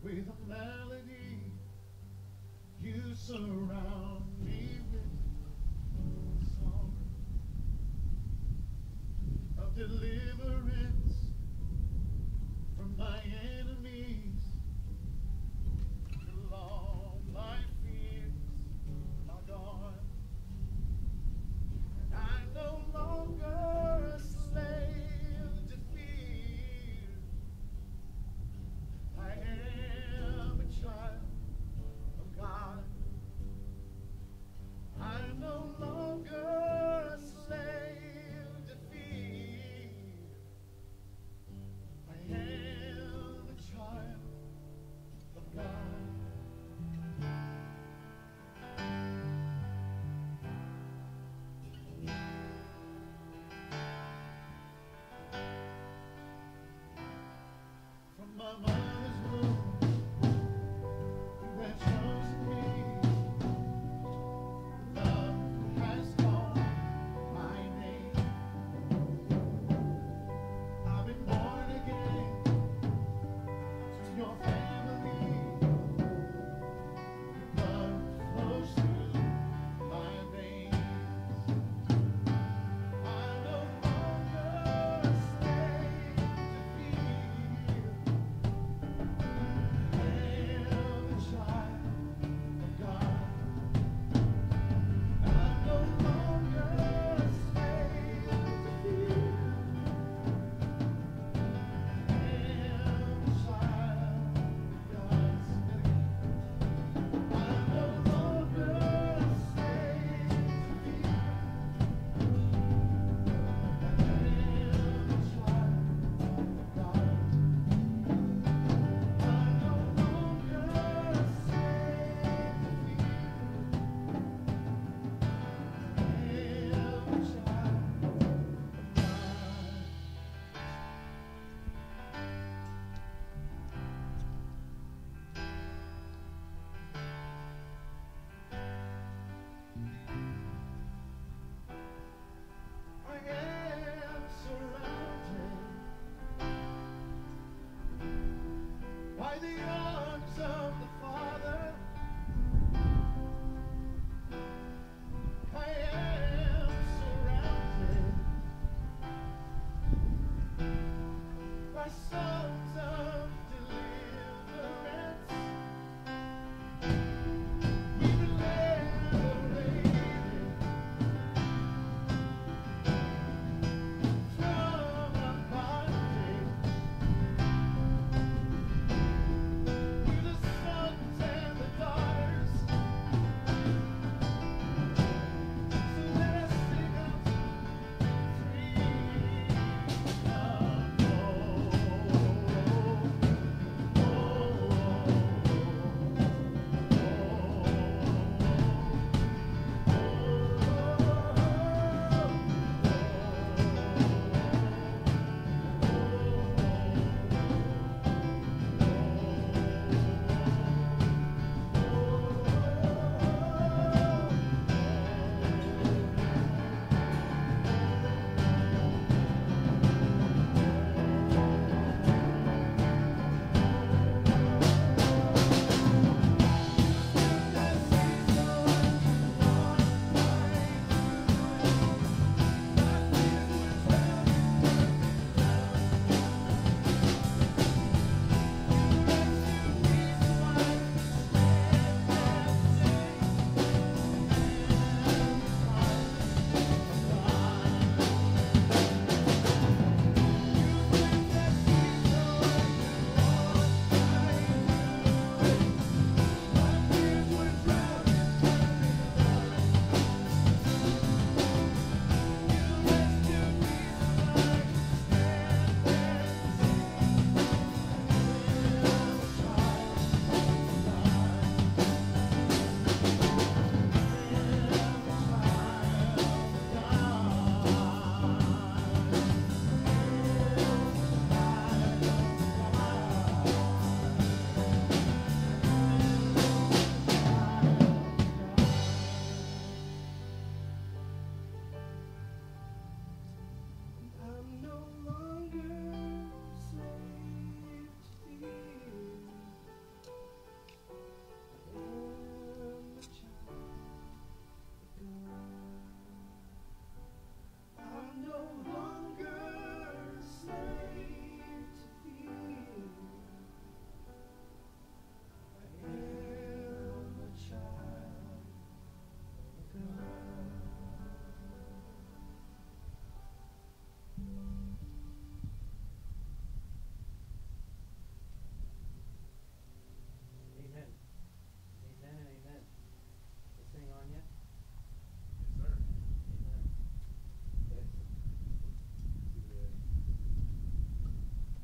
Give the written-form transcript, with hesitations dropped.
with a melody. You surround me with song of deliverance from my enemies. Till all my fears are gone, and I'm no longer a slave to fear. I am a child of God. I'm no longer a slave to fear. I am a child of God. From my mother's womb, you have chosen me. Love has called my name. I've been born again to your family. Blood flows through my veins. I'm no longer a slave to fear. I am a child of God. I'm no longer a slave to fear. I am a child of God. I'm no longer a slave to fear. I am a child of God. I'm no longer a slave to fear. I am a child of God. I am surrounded by the arms of the Father.